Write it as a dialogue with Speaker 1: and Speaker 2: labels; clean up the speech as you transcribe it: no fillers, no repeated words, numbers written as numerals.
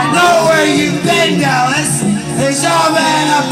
Speaker 1: know where you've been, Dallas. It's all been a